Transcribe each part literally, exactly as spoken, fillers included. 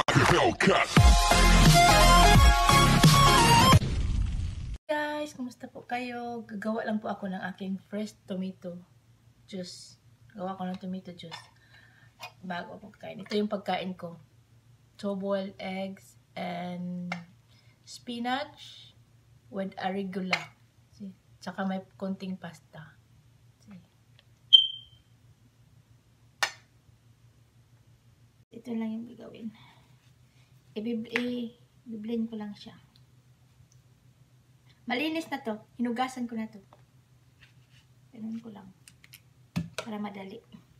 Hellcat. Guys, kumusta po kayo? Gagawa lang po ako ng aking fresh tomato juice. Gawa ko ng tomato juice bago pagkain. Ito yung pagkain ko. Two boiled eggs and spinach with arugula. See? Tsaka may konting pasta. See? Ito lang yung gagawin. I-blend ko lang siya. Malinis na to. Hinugasan ko na to. Ganun ko lang. Para madali.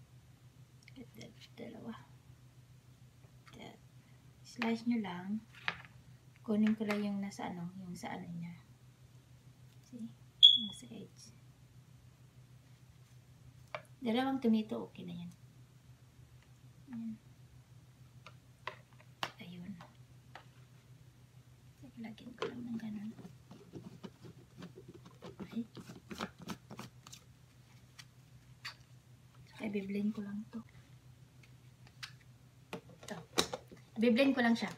Dalawa. Slice nyo lang. Kunin ko lang yung nasa ano. Yung sa ano niya. See? Yung sa edge. Dalawang tomato. Okay na yan. Ayan. Ayun. Lagyan ko lang ng ganun. I-blend ko lang to. Ito. I-blend ko lang siya.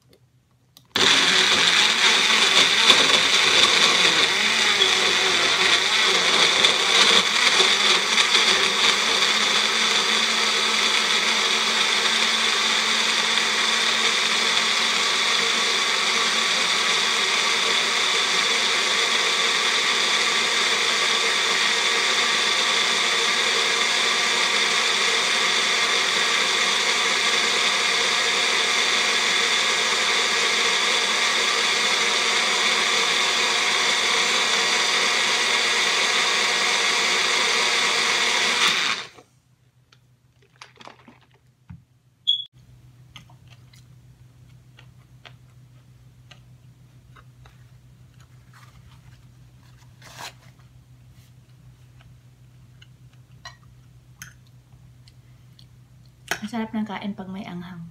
Masarap ng kain pag may anghang.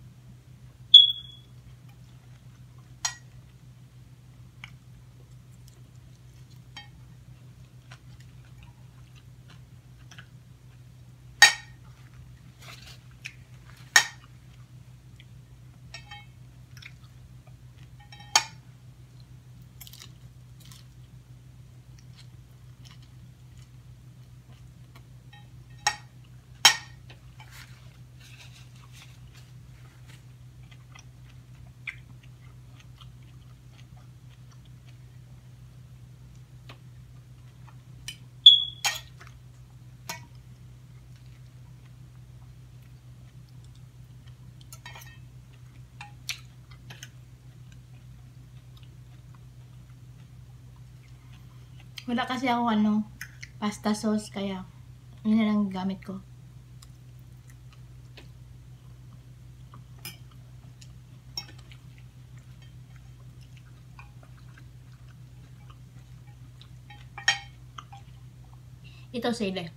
Wala kasi ako ano, pasta sauce, kaya yun na lang gamit ko. Ito sili.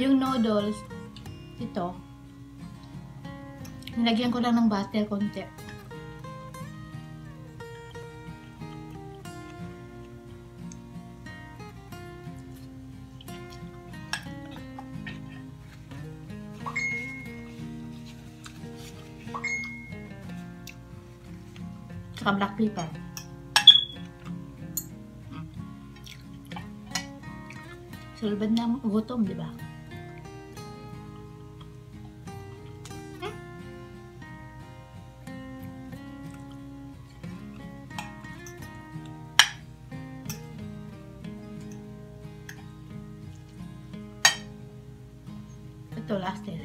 Yung noodles, ito, nilagyan ko lang ng butter konti. Saka black pepper. Sulbad na gutom, di ba? Hmm? Ito last eh.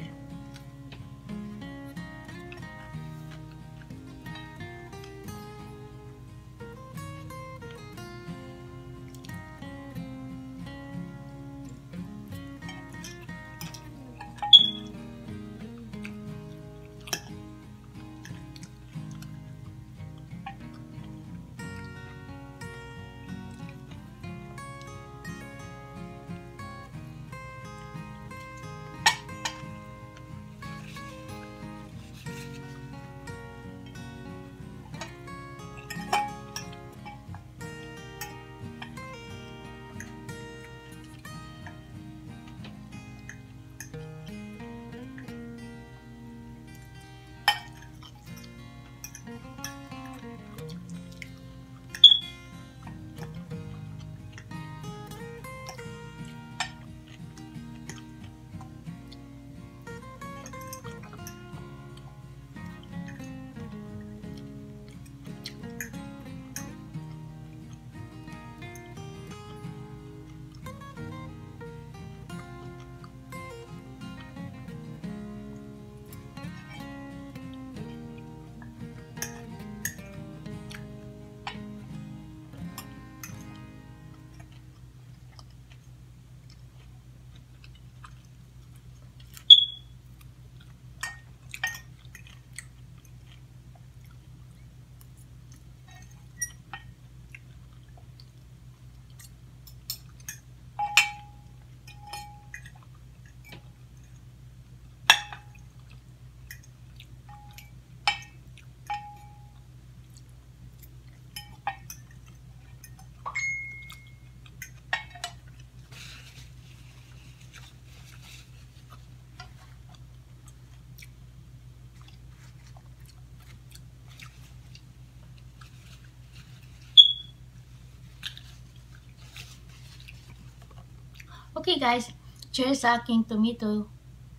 Okay guys, cheers sa aking tomato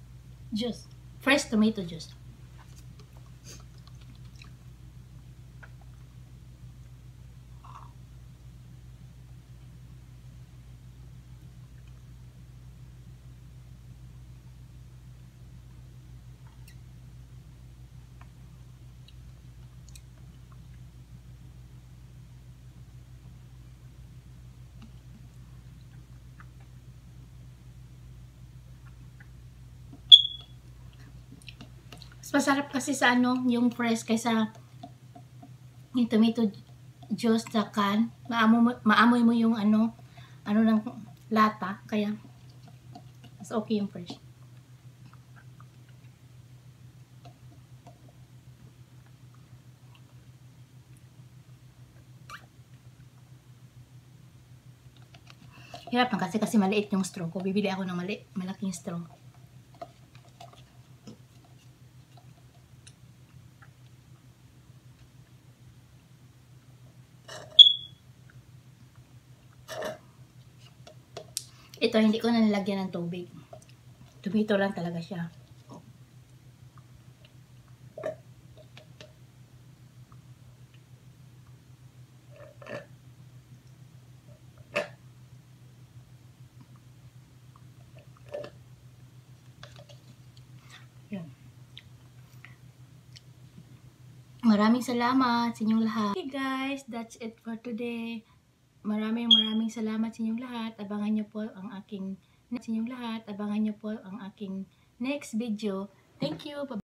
juice. Fresh tomato juice. Mas masarap kasi sa ano, yung fresh kaysa yung tomato juice sa can. Maamoy, maamoy mo yung ano, ano ng lata. Kaya, mas okay yung fresh. Hirap na kasi kasi maliit yung straw ko. Bibili ako ng mali, malaking straw. Ito, hindi ko na nilagyan ng tubig. Tomato lang talaga siya. Yan. Maraming salamat sa inyong lahat. Okay guys, that's it for today. Maraming maraming salamat sa inyong lahat. Abangan nyo po ang aking sa inyong lahat. Abangan nyo po ang aking next video. Thank you. Bye.